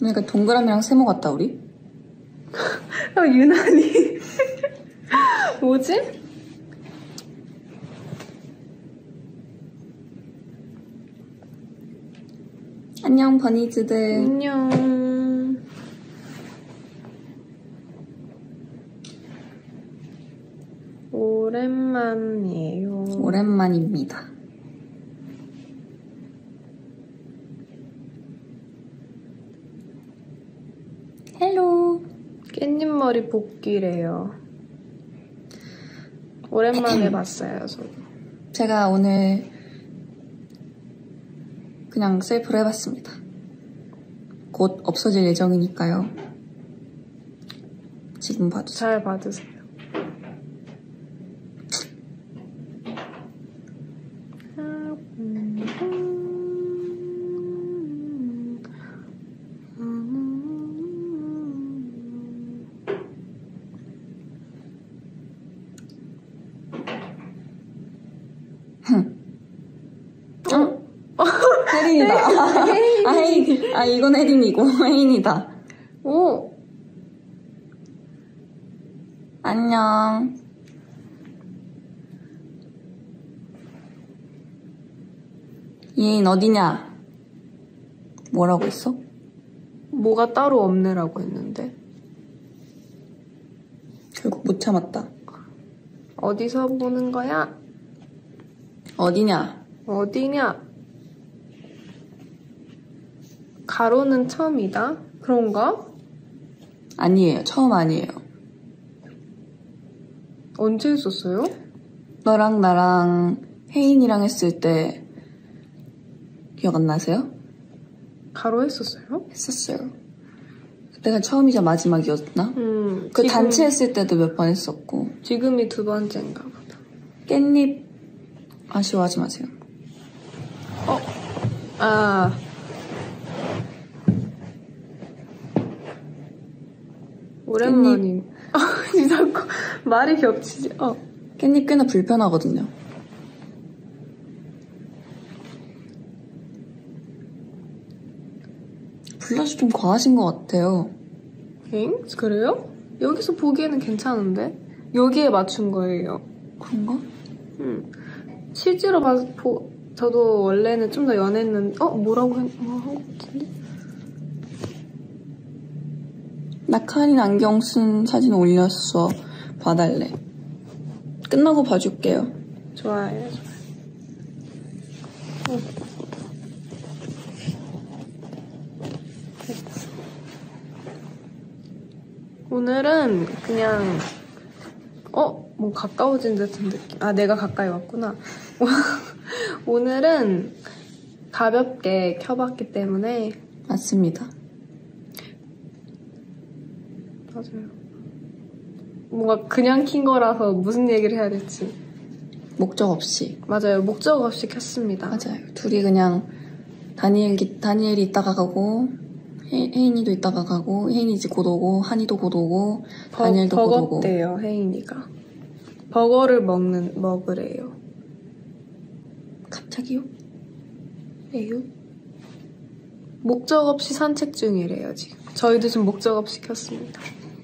그러니까 동그라미랑 세모 같다 우리? 유난히 뭐지? 안녕 버니즈들. 안녕. 오랜만이에요. 오랜만입니다. 헬로. 깻잎머리 복귀래요. 오랜만에 봤어요, 저도. 제가 오늘 그냥 셀프로 해봤습니다. 곧 없어질 예정이니까요. 지금 봐주세요. 잘 받으세요. 혜린이다. 혜인. 이건 혜린이고 혜인이다. 오. 안녕. 혜인 어디냐? 뭐라고 했어? 뭐가 따로 없네라고 했는데. 결국 못 참았다. 어디서 보는 거야? 어디냐? 어디냐? 가로는 처음이다? 그런가? 아니에요. 처음 아니에요. 언제 했었어요? 너랑 나랑 혜인이랑 했을 때 기억 안 나세요? 가로 했었어요? 했었어요. 그때가 처음이자 마지막이었나? 그 지금, 단체 했을 때도 몇 번 했었고. 지금이 두 번째인가 보다. 깻잎 아쉬워하지 마세요. 오랜만이. 자꾸 말이 겹치지. 깻잎 꽤나 불편하거든요. 블러셔 좀 과하신 것 같아요. 엥? 그래요? 여기서 보기에는 괜찮은데? 여기에 맞춘 거예요. 그런가? 실제로 저도 원래는 좀 더 연했는데, 뭐라고 한 것 같은데? 낙하린 안경 쓴 사진 올렸어. 봐달래. 끝나고 봐줄게요. 좋아요. 오늘은 그냥 뭐 가까워진 듯한 느낌. 내가 가까이 왔구나. 오늘은 가볍게 켜봤기 때문에. 맞습니다. 맞아요. 뭔가 그냥 킨 거라서 무슨 얘기를 해야 될지. 목적 없이. 맞아요. 목적 없이 켰습니다. 맞아요. 둘이 그냥 다니엘이 이따가 가고 혜인이도 이따가 가고 혜인이 이제 곧 오고 한이도 곧 오고 다니엘도 곧 오고. 버거대요. 혜인이가. 버거를 먹으래요. 갑자기요? 에요? 목적 없이 산책 중이래요, 지금. 저희도 좀 목적 없이 켰습니다.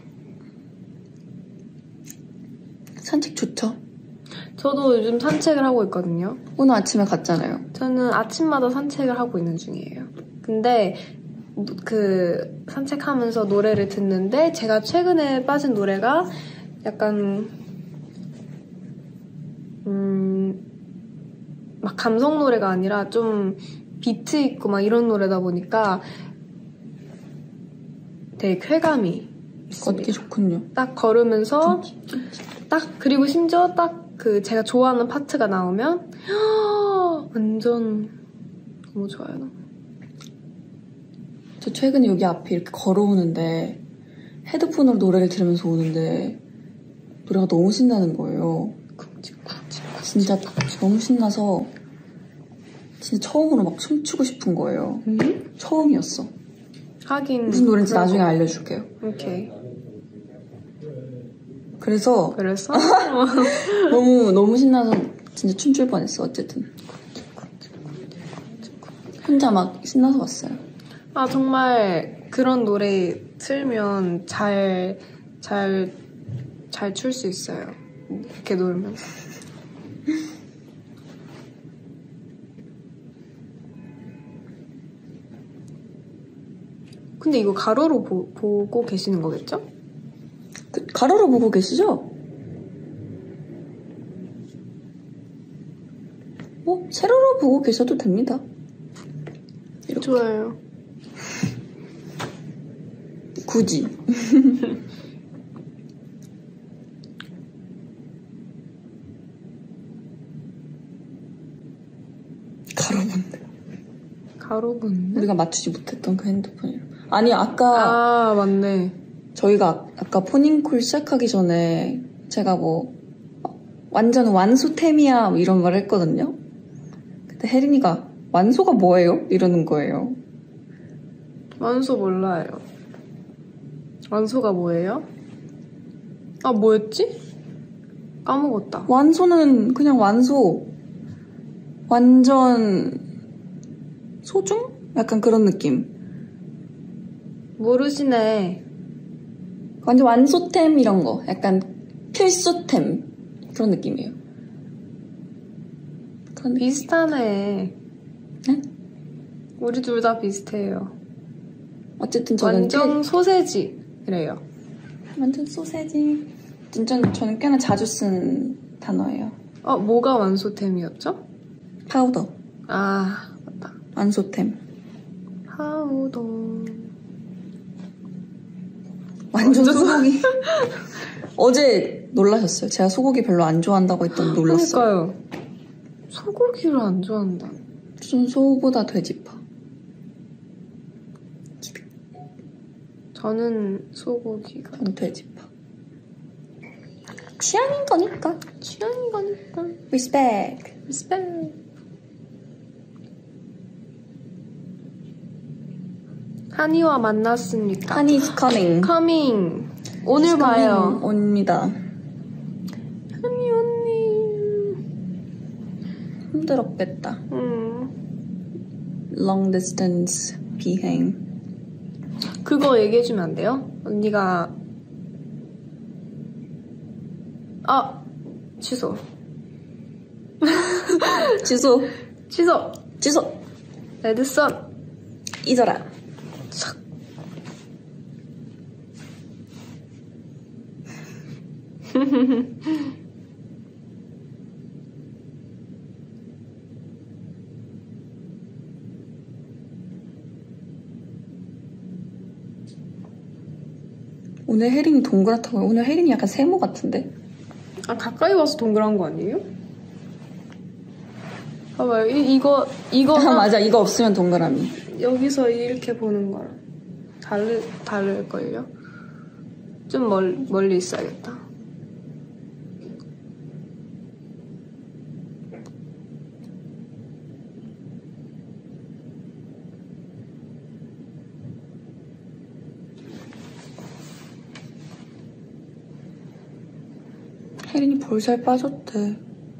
산책 좋죠? 저도 요즘 산책을 하고 있거든요. 오늘 아침에 갔잖아요. 저는 아침마다 산책을 하고 있는 중이에요. 근데 그 산책하면서 노래를 듣는데 제가 최근에 빠진 노래가 약간 막 감성 노래가 아니라 좀 비트 있고 막 이런 노래다 보니까 되게 쾌감이 있습니다. 걷기 좋군요. 딱 걸으면서 그리고 심지어 딱 그 제가 좋아하는 파트가 나오면 완전 너무 좋아요. 저 최근에 여기 앞에 이렇게 걸어오는데 헤드폰으로 노래를 들으면서 오는데 노래가 너무 신나는 거예요. 진짜 너무 신나서 진짜 처음으로 막 춤추고 싶은 거예요. 처음이었어. 하긴 무슨 노래인지 나중에 알려줄게요. 오케이. 그래서 너무 신나서 진짜 춤출 뻔했어. 어쨌든 혼자 막 신나서 왔어요. 정말 그런 노래 틀면 잘 출 수 있어요. 이렇게 놀면서. 근데 이거 가로로 보고 계시는 거겠죠? 가로로 보고 계시죠? 뭐 세로로 보고 계셔도 됩니다. 이렇게. 좋아요. 굳이. 가로 본데. 가로 본데? 우리가 맞추지 못했던 그 핸드폰이요. 아니 아까 맞네. 저희가 아까 포닝콜 시작하기 전에 제가 뭐 완전 완소템이야 뭐 이런 말 했거든요. 근데 혜린이가 완소가 뭐예요? 이러는 거예요. 완소 몰라요. 완소가 뭐예요? 아, 뭐였지? 까먹었다. 완소는 그냥 완소. 완전 소중? 약간 그런 느낌. 모르시네. 완전 완소템 이런 거. 약간 필수템. 그런 느낌이에요. 그런 느낌. 비슷하네. 네? 우리 둘 다 비슷해요. 어쨌든 저는 완전 소세지래요. 완전 소세지. 진짜 저는 꽤나 자주 쓴 단어예요. 뭐가 완소템이었죠? 파우더. 아, 맞다. 완소템. 파우더. 완전 소고기. 어제 놀라셨어요. 제가 소고기 별로 안 좋아한다고 했더니 놀랐어요. 그러니까요. 소고기를 안 좋아한다. 좀 소보다 돼지파. 저는 소고기가. 저는 돼지파. 취향인 거니까. 취향인 거니까. 리스펙. 리스펙. 한이와 만났습니까? Honey is coming. 커밍. 오늘 It's 봐요. coming. 옵니다. 한이 언니. 힘들었겠다. Long distance 비행. 그거 얘기해주면 안 돼요? 언니가. 취소. 취소. 취소. 취소. 레드썬. 잊어라. 오늘 혜린이 동그랗다고요? 오늘 혜린이 약간 세모 같은데? 가까이 와서 동그란 거 아니에요? 봐봐요. 이거 맞아. 이거 없으면 동그라미. 여기서 이렇게 보는 거랑 다를걸요? 좀 멀리 있어야겠다. 혜린이 볼살 빠졌대.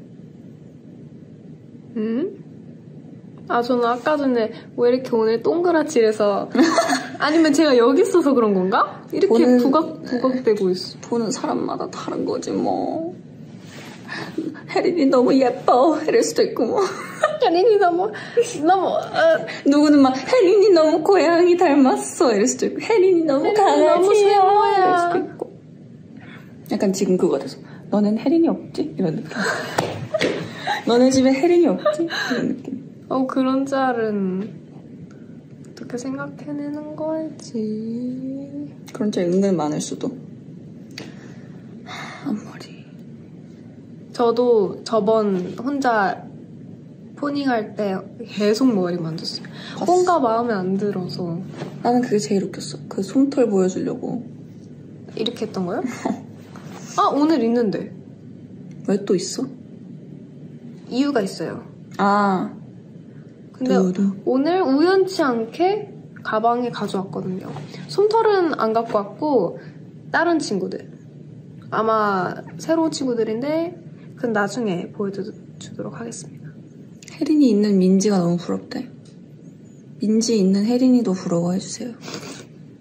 저는 아까 전에 왜 이렇게 오늘 동그랗지래서 아니면 제가 여기 있어서 그런 건가? 이렇게 부각되고 있어. 보는 사람마다 다른 거지 뭐. 혜린이 너무 예뻐 이럴 수도 있고 뭐. 혜린이 너무 누구는 막 혜린이 너무 고양이 닮았어 이럴 수도 있고 혜린이 너무 강아지야 너무 세모야. 이럴 수도 있고. 약간 지금 그거 돼서 너넨 혜린이 없지? 이런 느낌. 너네 집에 혜린이 없지? 이런 느낌. 그런 짤은 어떻게 생각해내는 거지? 그런 짤 은근 많을 수도. 앞머리. 저도 저번 혼자 포닝할 때 계속 머리 만졌어요. 뭔가 마음에 안 들어서. 나는 그게 제일 웃겼어. 그 솜털 보여주려고. 이렇게 했던 거요? 오늘 있는데. 왜 또 있어? 이유가 있어요. 근데 오늘 우연치 않게 가방에 가져왔거든요. 솜털은 안 갖고 왔고 다른 친구들. 아마 새로운 친구들인데 그건 나중에 보여주도록 하겠습니다. 혜린이 있는 민지가 너무 부럽대. 민지 있는 혜린이도 부러워해주세요.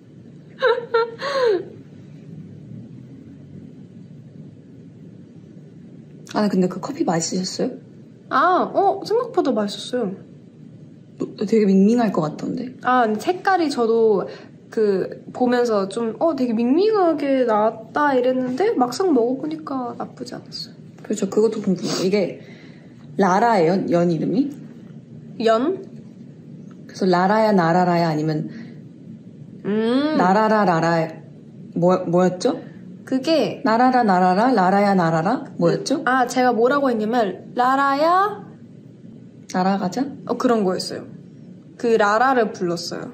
아, 근데 그 커피 맛있으셨어요? 생각보다 맛있었어요. 되게 밍밍할 것 같던데. 근데 색깔이 저도 보면서 좀, 되게 밍밍하게 나왔다 이랬는데, 막상 먹어보니까 나쁘지 않았어요. 그렇죠. 그것도 궁금해요. 이게, 라라예요? 연 이름이? 연? 그래서 라라야, 나라라야 아니면, 나라라, 라라, 뭐였죠? 그게, 나라라, 나라라, 라라야, 나라라? 뭐였죠? 제가 뭐라고 했냐면, 라라야, 날아가자? 그런 거였어요. 그 라라를 불렀어요.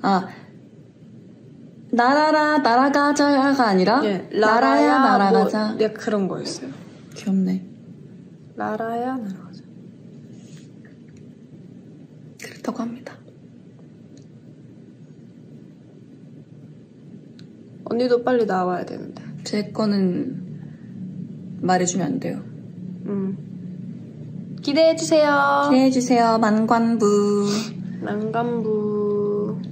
나라라, 날아가자가 아니라, 예, 라라야, 날아가자. 네, 그런 거였어요. 귀엽네. 라라야, 날아가자. 그렇다고 합니다. 언니도 빨리 나와야 되는데. 제 거는 말해주면 안 돼요. 기대해주세요. 기대해주세요. 만관부. 난간부.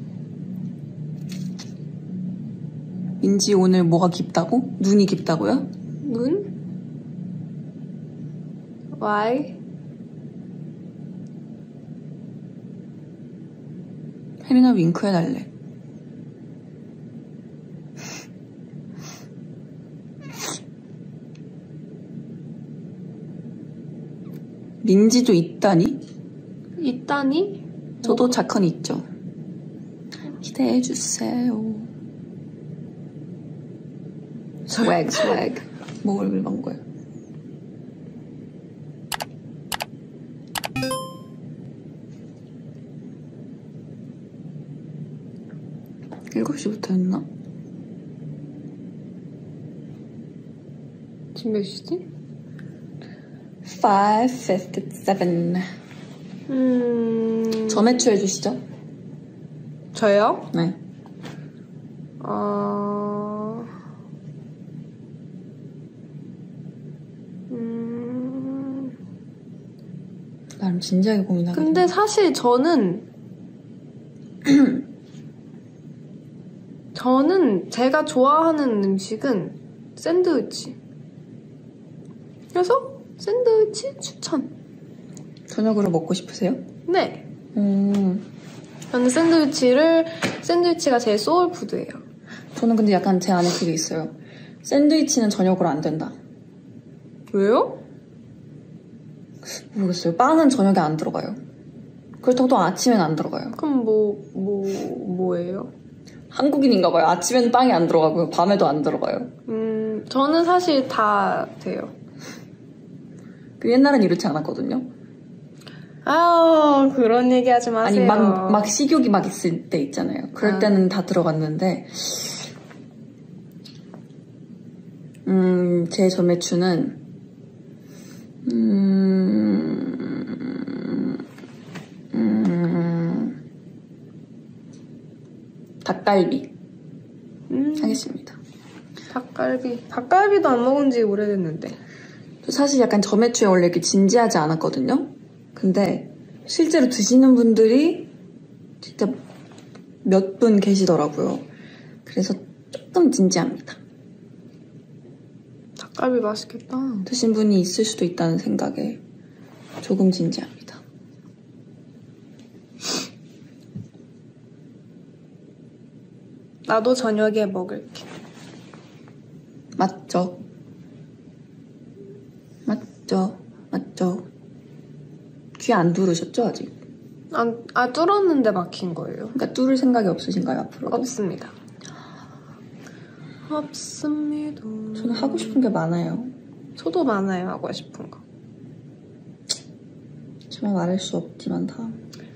민지 오늘 뭐가 깊다고? 눈이 깊다고요? 눈? Why? 혜린아 윙크해달래. 민지도 있다니? 있다니? 저도 자컨이 있죠. 기대해주세요. 스웩. 뭘 읽은 거야? 일곱 시부터 했나? 지금 몇 시지? 5:57. 점액추 해주시죠. 저요? 네. 나름 진지하게 고민하거든요. 근데 사실 저는 제가 좋아하는 음식은 샌드위치. 그래서 샌드위치 추천. 저녁으로 먹고 싶으세요? 네. 저는 샌드위치가 제 소울푸드예요. 저는 근데 약간 제 안에 그게 있어요. 샌드위치는 저녁으로 안 된다. 왜요? 모르겠어요. 빵은 저녁에 안 들어가요. 그렇다고 또 아침엔 안 들어가요. 그럼 뭐예요? 한국인인가 봐요. 아침엔 빵이 안 들어가고요. 밤에도 안 들어가요. 저는 사실 다 돼요. 그 옛날엔 이렇지 않았거든요. 그런 얘기 하지 마세요. 아니, 막 식욕이 막 있을 때 있잖아요. 그럴 때는 다 들어갔는데, 제 점액추는, 닭갈비. 하겠습니다. 닭갈비도 안 먹은 지 오래됐는데. 사실 약간 점액추에 원래 이렇게 진지하지 않았거든요. 근데 실제로 드시는 분들이 진짜 몇 분 계시더라고요. 그래서 조금 진지합니다. 닭갈비 맛있겠다. 드신 분이 있을 수도 있다는 생각에 조금 진지합니다. 나도 저녁에 먹을게. 맞죠? 귀 안 두르셨죠, 아직? 뚫었는데 막힌 거예요. 그러니까 뚫을 생각이 없으신가요, 앞으로도? 없습니다. 저는 하고 싶은 게 많아요. 저도 많아요, 하고 싶은 거. 정말 말할 수 없지만 다.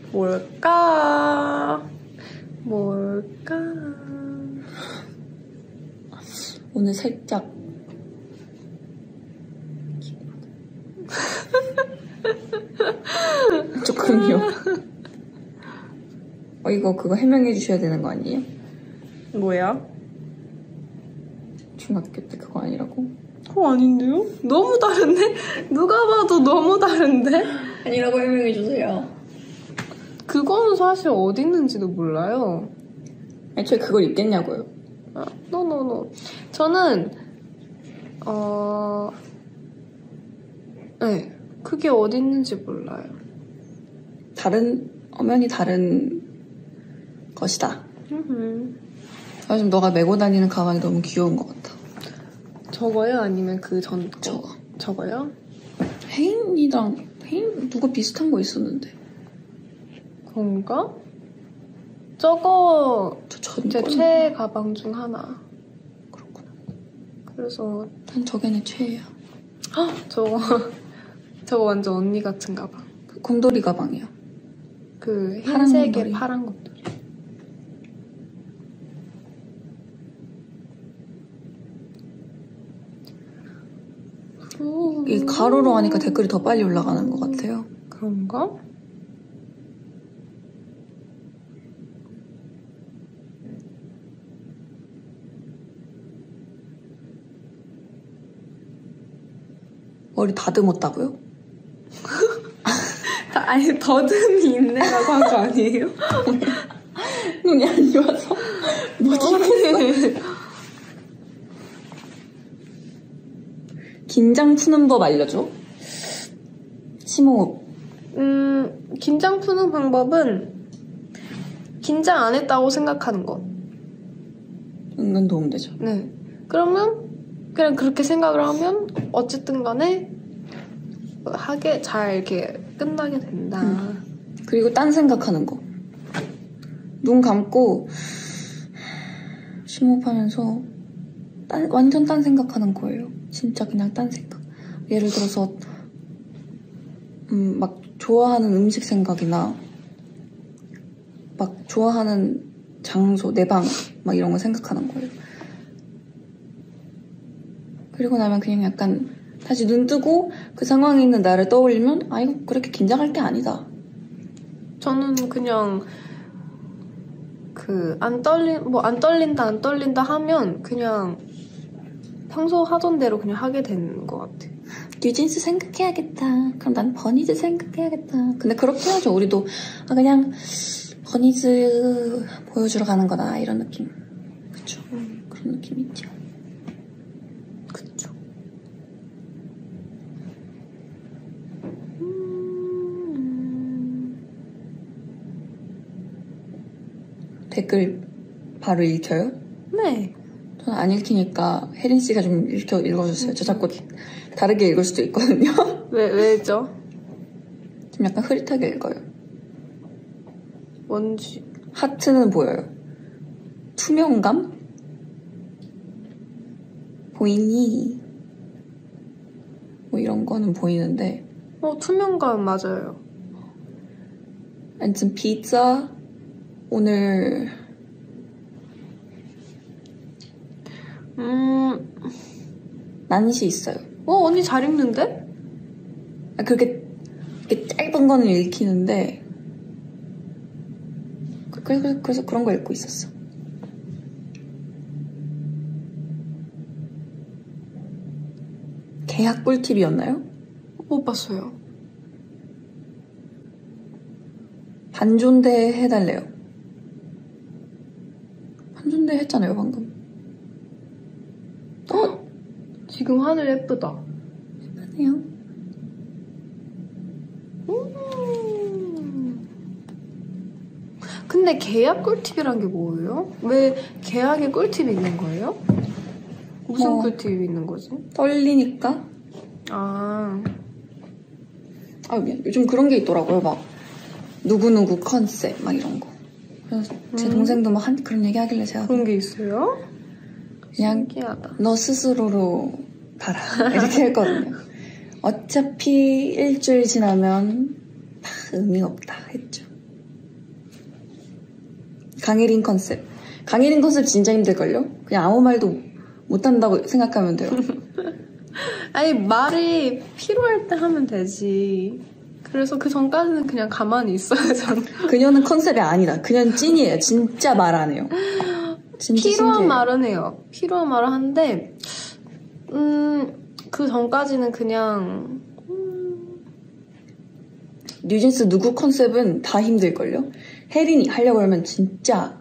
뭘까? 오늘 살짝 조금요. 이거 그거 해명해 주셔야 되는 거 아니에요? 뭐야? 중학교 때 그거 아니라고? 그거 아닌데요? 너무 다른데? 누가 봐도 너무 다른데? 아니라고 해명해 주세요. 그거는 사실 어디 있는지도 몰라요. 애초에 그걸 입겠냐고요. 노. 저는 네. 그게 어디 있는지 몰라요. 엄연히 다른 것이다. 요즘 너가 메고 다니는 가방이 너무 귀여운 것 같아. 저거요? 아니면 그 전 거? 저거. 저거요? 혜인 누가 비슷한 거 있었는데. 그런가? 저거 제 전 최애 가방 중 하나. 그렇구나. 그래서 난 저게 내 최애야. 저거 완전 언니 같은 가방. 그 곰돌이 가방이야. 그 파란 흰색에 곰돌이. 파란 곰돌이. 이 가로로 하니까 댓글이 더 빨리 올라가는 것 같아요. 그런가? 머리 다듬었다고요? 아니 더듬이 있네라고 한 거 아니에요? 눈이 안 좋아서 못 읽겠어. 긴장 푸는 법 알려줘. 심호흡. 긴장 푸는 방법은 긴장 안 했다고 생각하는 거. 은근 도움되죠. 네. 그러면 그냥 그렇게 생각을 하면 어쨌든 간에 잘 이렇게 끝나게 된다. 그리고 딴 생각하는 거. 눈 감고 심호흡하면서 완전 딴 생각하는 거예요. 진짜 그냥 딴 생각. 예를 들어서 막 좋아하는 음식 생각이나 막 좋아하는 장소, 내 방 막 이런 거 생각하는 거예요. 그리고 나면 그냥 약간 다시 눈 뜨고 그 상황에 있는 나를 떠올리면 아 이거 그렇게 긴장할 게 아니다. 저는 그냥 안 떨린다 하면 그냥 평소 하던 대로 그냥 하게 되는 것 같아요. 뉴진스 생각해야겠다. 그럼 난 버니즈 생각해야겠다. 근데 그렇게 해야죠. 우리도 그냥 버니즈 보여주러 가는 거다 이런 느낌. 그쵸. 그런 느낌 있죠. 그쵸. 댓글 바로 읽혀요? 네. 저는 안 읽히니까 혜린 씨가 좀 읽어주세요. 저 자꾸 다르게 읽을 수도 있거든요. 왜죠? 좀 약간 흐릿하게 읽어요. 뭔지. 하트는 보여요. 투명감? 보이니? 뭐 이런 거는 보이는데. 투명감 맞아요. 아무튼 피자 오늘 난시 있어요. 언니 잘 읽는데? 그렇게 짧은 거는 읽히는데 그래서 그런 거 읽고 있었어. 계약 꿀팁이었나요? 못 봤어요. 반존대 해달래요. 반존대 했잖아요 방금. 지금 하늘 예쁘다. 예쁘네요. 근데 계약 꿀팁이란 게 뭐예요? 왜 계약에 꿀팁이 있는 거예요? 무슨 꿀팁이 있는 거지? 떨리니까? 미안. 요즘 그런 게 있더라고요. 막 누구누구 컨셉 막 이런 거. 그래서 제 동생도 막 그런 얘기 하길래 제가 그런 게 있어요? 그냥 신기하다. 너 스스로로 가라 이렇게 했거든요. 어차피 일주일 지나면 다 의미 없다 했죠. 강혜린 컨셉 진짜 힘들걸요? 그냥 아무 말도 못한다고 생각하면 돼요. 아니 말이 필요할 때 하면 되지. 그래서 그 전까지는 그냥 가만히 있어요. 저는. 그녀는 컨셉이 아니다. 그녀는 찐이에요. 진짜 말 안 해요. 진짜 필요한 신기해요. 말은 해요. 필요한 말을 하는데 그 전까지는 그냥 뉴진스 누구 컨셉은 다 힘들걸요? 혜린이 하려고 하면 진짜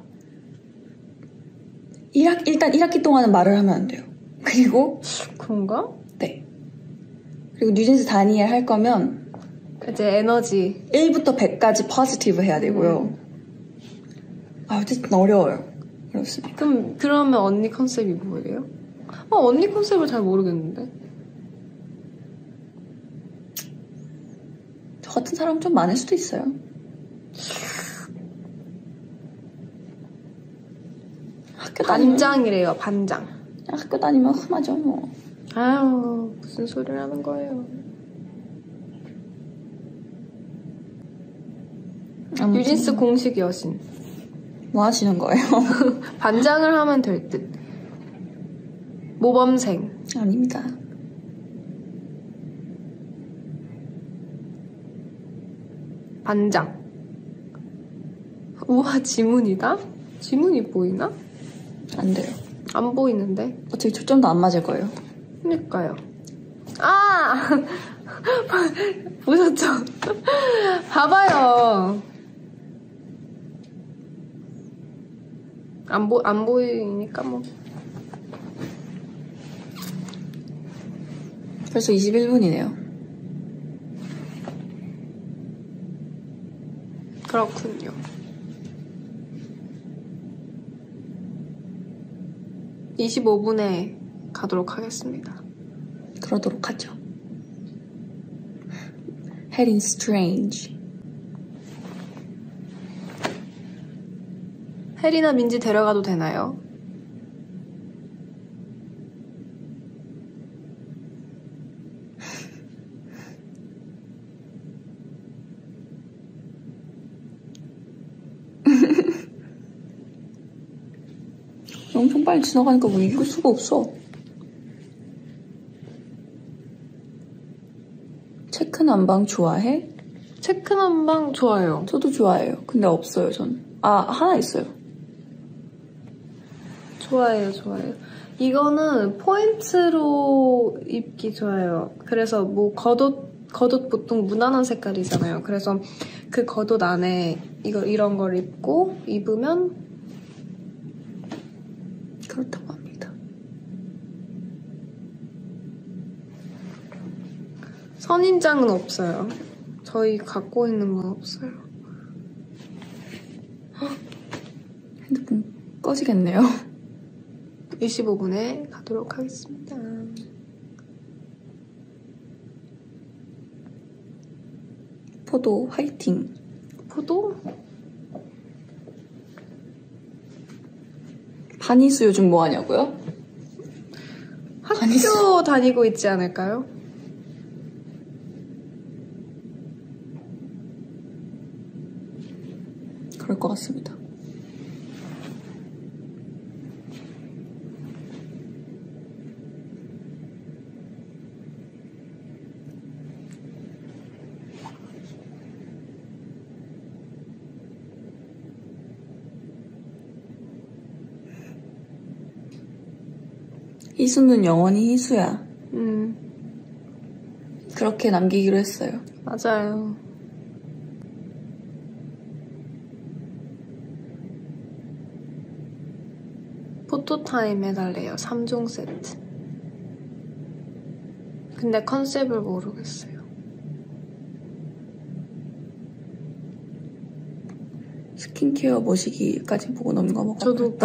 일단 1학기 동안은 말을 하면 안 돼요. 그리고 그런가? 네. 그리고 뉴진스 다니엘 할 거면 이제 에너지 1부터 100까지 포지티브 해야 되고요. 어쨌든 어려워요. 어렵습니다. 그러면 언니 컨셉이 뭐예요? 언니 컨셉을 잘 모르겠는데. 저 같은 사람 좀 많을 수도 있어요. 반장이래요, 반장. 학교 다니면 흠하죠, 뭐. 아유, 무슨 소리를 하는 거예요. 뉴진스 공식 여신. 뭐 하시는 거예요? 반장을 하면 될 듯. 모범생. 아닙니다. 반장. 우와, 지문이다? 지문이 보이나? 안 돼요. 안 보이는데? 어차피 초점도 안 맞을 거예요. 그니까요. 아! 보셨죠? 봐봐요. 안 보이니까 뭐. 벌써 21분이네요. 그렇군요. (25분에) 가도록 하겠습니다. 그러도록 하죠. Heading strange. 혜리나 민지 데려가도 되나요? 엄청 빨리 지나가니까 뭐 이길 수가 없어. 체크 난방 좋아해? 체크 난방 좋아요. 저도 좋아해요. 근데 없어요, 전. 하나 있어요. 좋아해요. 이거는 포인트로 입기 좋아요. 그래서 뭐 겉옷 보통 무난한 색깔이잖아요. 그래서 그 겉옷 안에 이런 걸 입으면 그렇다고 합니다. 선인장은 없어요. 저희 갖고 있는 건 없어요. 핸드폰 꺼지겠네요. 25분에 가도록 하겠습니다. 포도 화이팅. 포도? 바니스 요즘 뭐 하냐고요? 학교 다니고 있지 않을까요? 그럴 것 같습니다. 희수는 영원히 희수야. 그렇게 남기기로 했어요. 맞아요. 포토타임 해달래요. 3종 세트. 근데 컨셉을 모르겠어요. 스킨케어 머시기까지 보고 넘어가. 저도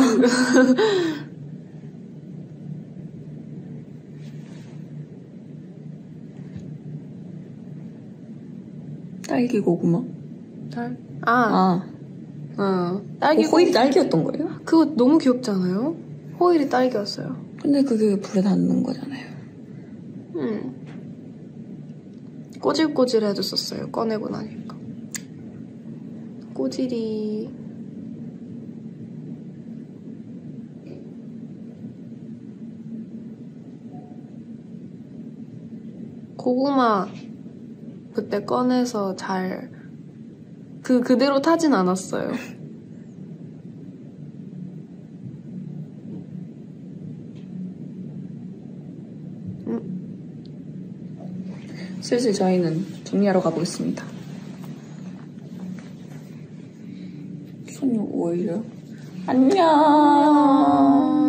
딸기 고구마. 딸기 호일이 딸기였던 거예요? 그거 너무 귀엽잖아요? 호일이 딸기였어요. 근데 그게 불에 닿는 거잖아요. 꼬질꼬질해졌었어요. 꺼내고 나니까. 꼬질이. 고구마 그때 꺼내서 잘 그대로 타진 않았어요. 슬슬 저희는 정리하러 가보겠습니다. 손님 오히려 안녕.